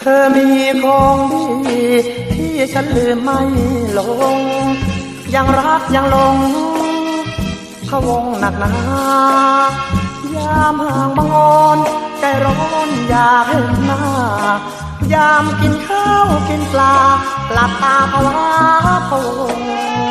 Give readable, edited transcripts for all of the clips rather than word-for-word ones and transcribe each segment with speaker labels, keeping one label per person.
Speaker 1: อมีของดีที่ฉันลืมไม่ลงยังรักยังหลงพะวงหนักหนายามห่างบังอ่อนใจร้อนอยากเห็นหน้ายามกินข้าวกินปลาหลับตาภาวะพะวง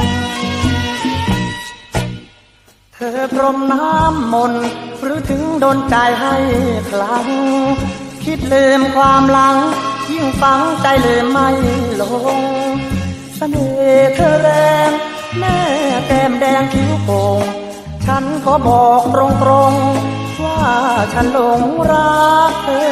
Speaker 1: เธอพรมน้ำมนต์หรือถึงโดนใจให้คลั่งคิดลืมความหลังยิ่งฝังใจลืมไม่ลงเสน่ห์เธอแรงแม่แก้มแดงคิ้วโป่งฉันขอบอกตรงๆว่าฉันหลงรักเธอ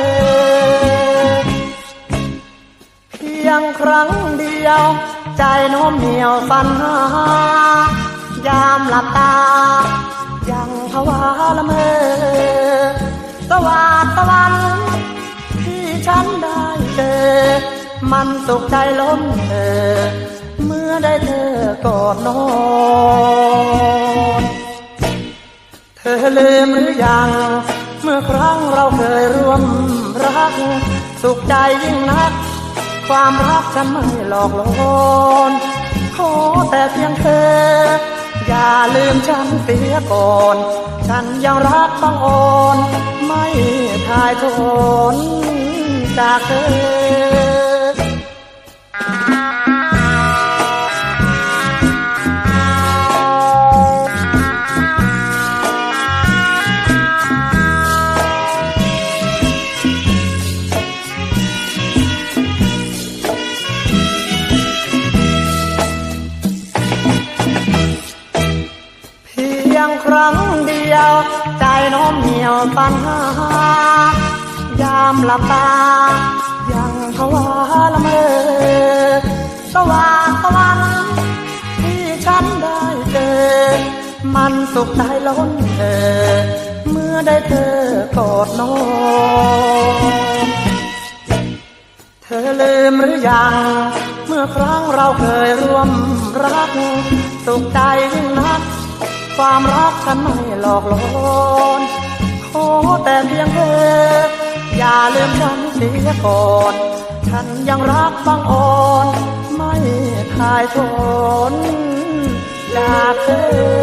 Speaker 1: เพียงครั้งเดียวใจโน้มเหนี่ยวฝันหายามหลับตายังภาวะละเมอสว่างตะวันที่ฉันได้เจอมันสุขใจล้นเมื่อได้เธอกอดนอนเธอลืมหรือยังเมื่อครั้งเราเคยร่วมรักสุขใจยิ่งนักความรักฉันไม่หลอกลวงขอแต่เพียงเธออย่าลืมฉันเสียก่อนฉันยังรักบังอ่อนไม่ทายทนจากเธอครั้งเดียวใจโน้มเหนี่ยวฝันหายามหลับตายังภาวะละเมอสว่างตะวันที่ฉันได้เจอมันสุขใจล้นเมื่อได้เธอกอดนอนเธอลืมหรือยังเมื่อครั้งเราเคยร่วมรักสุขใจยิ่งนักความรักฉันไม่หลอกลวงขอแต่เพียงเธออย่าลืมฉันเสียก่อนฉันยังรักบังอ่อนไม่ทายทนจากเธอ